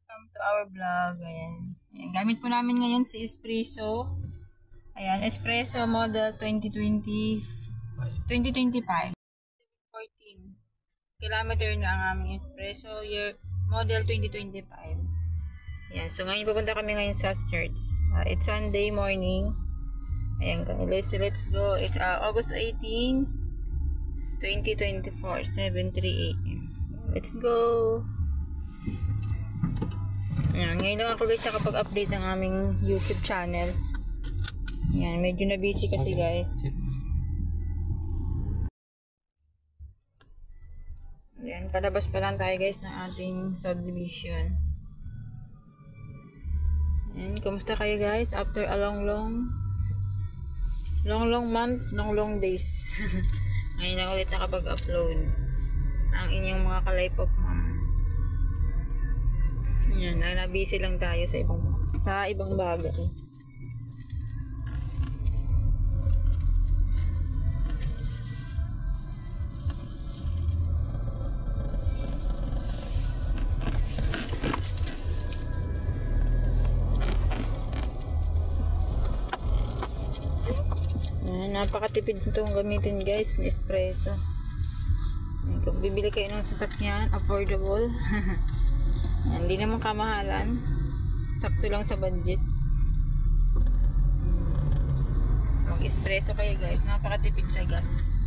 Welcome to our vlog. Ayan. Ayan. Gamit po namin ngayon si Espresso. Ayan, Espresso model 2025. 14 kilometer na ang aming Espresso year model 2025. Ayan, so ngayon pupunta kami ngayon sa church. It's Sunday morning. Ayan, let's go. It's August 18, 2024, 7:03 AM. Let's go. Ayan, ngayon lang ako guys nakapag-update ng aming YouTube channel. Ayan, medyo na busy kasi guys. Ayan, palabas pa lang tayo guys ng ating subdivision. Ayan, kumusta kayo guys? After a long month, long days. Ngayon lang ulit nakapag-upload ang inyong mga ka-Life of Mom. Ayan, na-busy lang tayo sa ibang bagay. Ayan, napakatipid itong gamitin guys, na Espresso. Ayan, kung bibili kayo ng sasakyan, affordable. Hindi naman kamahalan, sakto lang sa budget. Mag-espresso kayo guys, napakatipid sa gas.